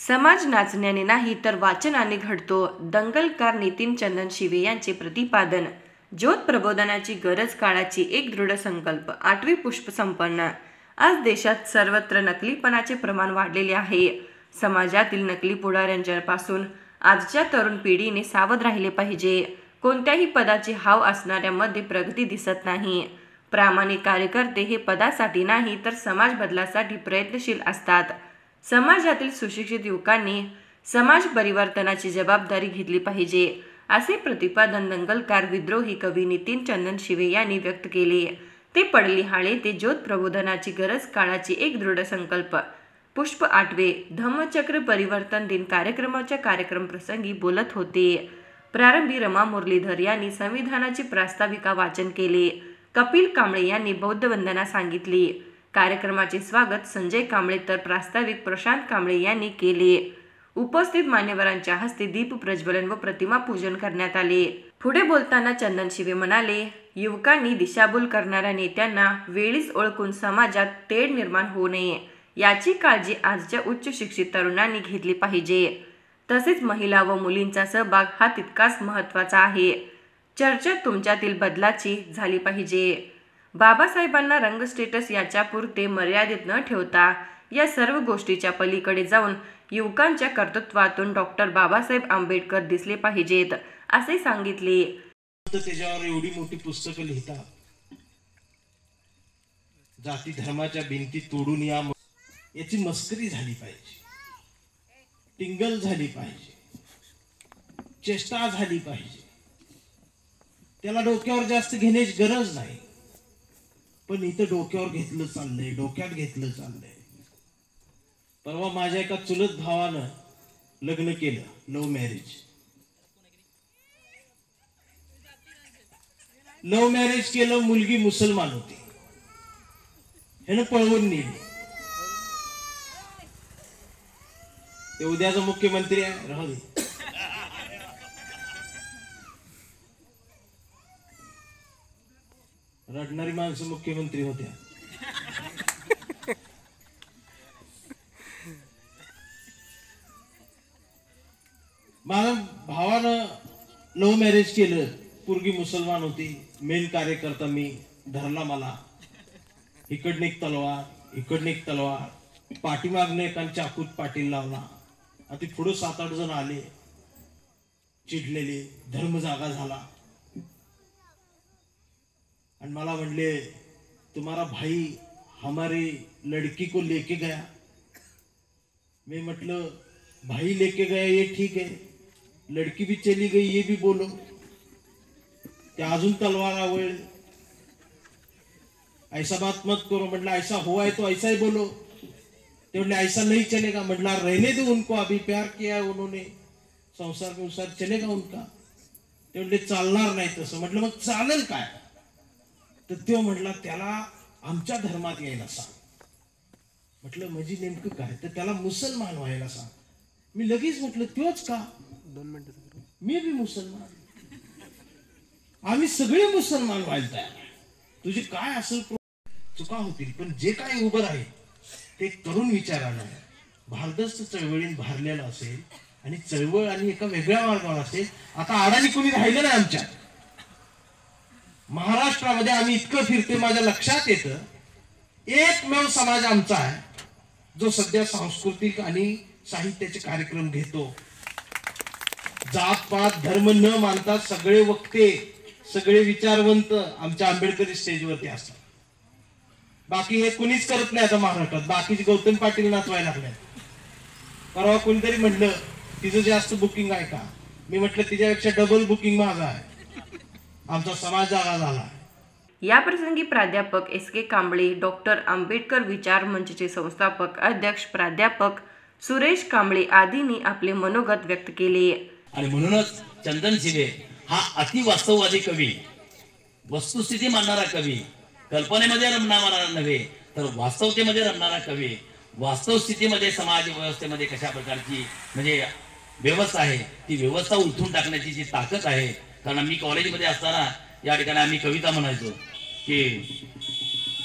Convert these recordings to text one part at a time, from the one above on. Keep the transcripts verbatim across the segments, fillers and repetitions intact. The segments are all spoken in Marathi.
समाज नाचण्याने नाही तर वाचनाने घडतो. दंगलकार नितीन चंदन शिवे यांचे प्रतिपादन. ज्योत प्रबोधनाची गरज काळाची एक दृढ संकल्प. आठवी पुष्प संपन्न. आज देशात सर्वत्र नकलीपणाचे प्रमाण वाढलेले आहे. समाजातील नकली पुढाऱ्यांपासून आजच्या तरुण पिढीने सावध राहिले पाहिजे. कोणत्याही पदाची हाव असणाऱ्यामध्ये प्रगती दिसत नाही. प्रामाणिक कार्यकर्ते हे पदासाठी नाही तर समाज बदलासाठी प्रयत्नशील असतात. समाजातील सुशिक्षित युवकांनी समाज परिवर्तनाची जबाबदारी घेतली पाहिजे, असे प्रतिपादन दंगलकार विद्रोही कवी नितीन चंदन शिवे यांनी व्यक्त केले. ते पडलीहाळे ते ज्योत प्रबोधनाची गरज काळाची एक दृढ संकल्प. पुष्प आठवे धम्मचक्र परिवर्तन दिन कार्यक्रमाच्या कार्यक्रम प्रसंगी बोलत होते. प्रारंभी रमा मुरलीधर यांनी संविधानाची प्रास्ताविका वाचन केले. कपिल कांबळे यांनी बौद्ध वंदना सांगितली. कार्यक्रमाचे स्वागत संजय कांबळे तर प्रास्ताविक प्रशांत कांबळे यांनी केले. उपस्थित मान्यवरांच्या हस्ते दीप प्रज्वलन व प्रतिमा पूजन करण्यात आले. पुढे बोलताना चंदन शिवे म्हणाले, युवकांनी दिशाभूल करणाऱ्या नेत्यांना वेळीच ओळखून समाजात तेढ निर्माण होऊ नये, याची काळजी आजच्या उच्च शिक्षित तरुणांनी घेतली पाहिजे. तसेच महिला व मुलींचा सहभाग हा तितकाच महत्त्वाचा आहे. चर्चा तुमच्यातील बदलाची झाली पाहिजे. बाबासाहेबांना रंग स्टेटस याच्या पुरते मर्यादित न ठेवता या सर्व गोष्टीच्या पलीकडे जाऊन युवकांच्या कर्तृत्वातून डॉक्टर बाबासाहेब आंबेडकर दिसले पाहिजेत, असे सांगितले. त्याच्यावर एवढी मोठी पुस्तकं लिहितात, जाती धर्माच्या भिंती तोडून या याची मस्करी झाली पाहिजे, टिंगल झाली पाहिजे, चेष्टा झाली पाहिजे. त्याला डोक्यावर जास्त घेण्याची गरज नाही, पण इथं डोक्यावर घेतलं चाललंय, डोक्यात घेतलं चाललंय. परवा माझ्या एका चुलत भावानं लग्न केलं, लव्ह मॅरेज. लव्ह मॅरेज केलं, मुलगी मुसलमान होती, ह्यानं पळवून नेली. ते उद्याचा मुख्यमंत्री आहे, राहू दे. रडणारी माणसं मुख्यमंत्री होत्या. माझ्या भावानं लव्ह मॅरेज केलं, पोरगी मुसलमान होती, मेन कार्यकर्ता मी, धरला मला. इकडनं एक तलवार, इकडनं एक तलवार, पाठीमागनं एका चाकूत पाटील लावला. आता पुढे सात आठ जण आले, चिडलेले, धर्म जागा झाला. आणि मला म्हणले, तुम्हारा भाई हमारी लड़की को लेके गया. मैं म्हटलं, भाई लेके गया ये ठीक है, लड़की भी चली गई ये भी बोलो. ते अजून तलवार आवळ, ऐसा बात मत करो. म्हटलं ऐसा हुआ है तो ऐसा ही बोलो. ते म्हटले ऐसा नहीं चलेगा. म्हटला रहने दो उनको, अभी प्यार किया है उन्होंने, संसार के अनुसार चलेगा उनका. ते म्हटले चालणार नाही तसं. म्हटलं मग चालेल काय? तर तो म्हटला त्याला आमच्या धर्मात यायला सांग. म्हटलं म्हणजे नेमकं काय? तर त्याला मुसलमान व्हायला सांग. मी लगेच म्हटलं तोच का? दोन मिनिट, मी बी मुसलमान, आम्ही सगळे मुसलमान व्हायला तयार. तुझी काय असेल चुका होतील, पण जे काय उभं आहे ते तरुण विचारानं भारदस्त चळवळीत भारलेलं असेल आणि चळवळ आणि एका वेगळ्या मार्गावर असेल. आता अडाणी कोणी राहिलं नाही आमच्या महाराष्ट्रामध्ये. आम्ही इतकं फिरते, माझ्या लक्षात येतं एकमेव समाज आमचा आहे जो सध्या सांस्कृतिक आणि साहित्याचे कार्यक्रम घेतो. जात पात धर्म न मानता सगळे वक्ते, सगळे विचारवंत आमच्या आंबेडकरी स्टेजवरती असतात. बाकी हे कुणीच करत नाही आता महाराष्ट्रात. बाकीचे गौतम पाटील नाचवायला लागले. परवा कोणीतरी म्हटलं तिचं जास्त बुकिंग आहे का? मी म्हटलं तिच्यापेक्षा डबल बुकिंग माझं आहे. आमचा समाज जागा झाला. या प्रसंगी प्राध्यापक S K Kamble, doctor Ambedkar विचार मंचचे संस्थापक अध्यक्ष प्राध्यापक सुरेश कांबळे आदींनी आपले मनोगत व्यक्त केले. आणि म्हणूनच चंदन शिवे हा अतिवास्तववादी कवी, वस्तुस्थिती मांडणारा कवी, कल्पनेमध्ये रमणारा नव्हे तर वास्तवतेमध्ये रमणारा कवी, वास्तव स्थितीमध्ये समाज व्यवस्थेमध्ये कशा प्रकारची म्हणजे व्यवस्था आहे ती व्यवस्था उलथून टाकण्याची जी ताकद आहे. कारण मी कॉलेजमध्ये असताना या ठिकाणी आम्ही कविता म्हणायचो की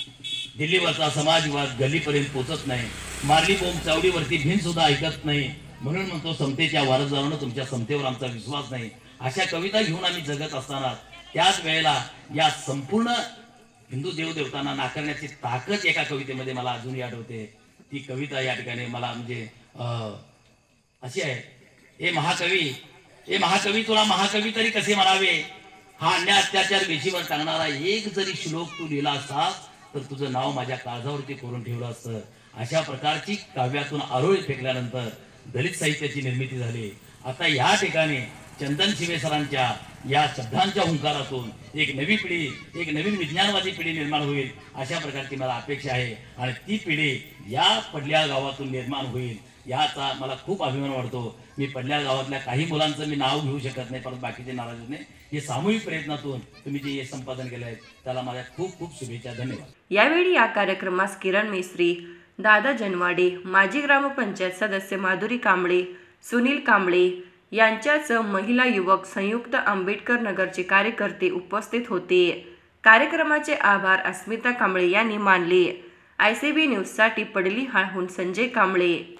दिल्लीवरचा समाजवाद गल्लीपर्यंत पोचत नाही, मारली बोंब चावडीवरती भिन सुद्धा ऐकत नाही, म्हणून म्हणतो समतेच्या वारसदारानं तुमच्या समतेवर आमचा विश्वास नाही. अशा कविता घेऊन आम्ही जगत असताना त्याच वेळेला या संपूर्ण हिंदू देवदेवतांना नाकारण्याची ताकद एका कवितेमध्ये मला अजूनही आठवते. ती कविता या ठिकाणी मला म्हणजे अं, अशी आहे. हे महाकवी हे महाकवी तुला महाकवी तरी कसे म्हणावे, हा अन्याय अत्याचार वेशीवर टाकणारा एक जरी श्लोक तू लिहिला असता तर तुझं नाव माझ्या काळजावरती कोरून ठेवलं असतं. अशा प्रकारची काव्यातून आरोळी फेकल्यानंतर दलित साहित्याची निर्मिती झाली. आता या ठिकाणी चंदन शिवे सरांच्या या शब्दांच्या हुंकारातून एक नवी पिढी, एक नवीन विज्ञानवादी पिढी निर्माण होईल अशा प्रकारची मला अपेक्षा आहे. आणि ती पिढी या पडल्या गावातून निर्माण होईल याचा मला खूप अभिमान वाटतो. मी पडल्या गावातल्या काही मुलांचं मी नाव घेऊ शकत नाही, परंतु बाकीचे नाराज नाही. हे सामूहिक प्रयत्नातून तुम्ही जे हे संपादन केलं आहे त्याला माझ्या खूप खूप शुभेच्छा. धन्यवाद. यावेळी या कार्यक्रमास किरण मेस्त्री, दादा जनवाडे, माजी ग्रामपंचायत सदस्य माधुरी कांबळे, सुनील कांबळे यांच्यासह महिला युवक संयुक्त आंबेडकर नगरचे कार्यकर्ते उपस्थित होते. कार्यक्रमाचे आभार अस्मिता कांबळे यांनी मानले. आय सी बी न्यूजसाठी पडली हाळहून संजय कांबळे.